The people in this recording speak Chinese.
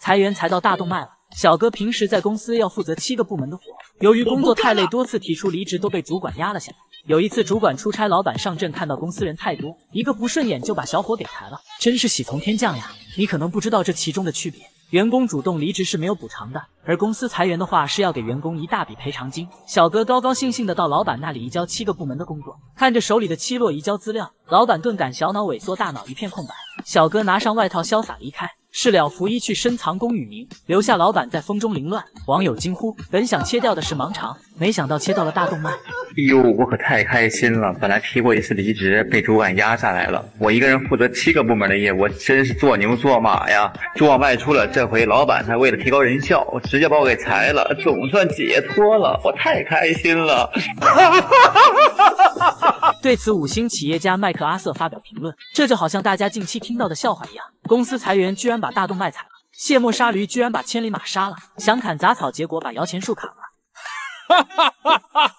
裁员裁到大动脉了。小哥平时在公司要负责7个部门的活，由于工作太累，多次提出离职都被主管压了下来。有一次主管出差，老板上阵看到公司人太多，一个不顺眼就把小伙给裁了，真是喜从天降呀！你可能不知道这其中的区别。员工主动离职是没有补偿的，而公司裁员的话是要给员工一大笔赔偿金。小哥高高兴兴的到老板那里移交7个部门的工作，看着手里的7摞移交资料，老板顿感小脑萎缩，大脑一片空白。小哥拿上外套潇洒离开，事了拂衣去深藏功与名，留下老板在风中凌乱。网友惊呼：本想切掉的是盲肠，没想到切到了大动脉。 哎呦，我可太开心了！本来提过一次离职，被主管压下来了。我一个人负责7个部门的业务，真是做牛做马呀！主管外出了，这回老板他为了提高人效，直接把我给裁了，总算解脱了，我太开心了！ 对此，5星企业家麦克阿瑟发表评论：这就好像大家近期听到的笑话一样，公司裁员居然把大动脉裁了，卸磨杀驴居然把千里马杀了，想砍杂草结果把摇钱树砍了。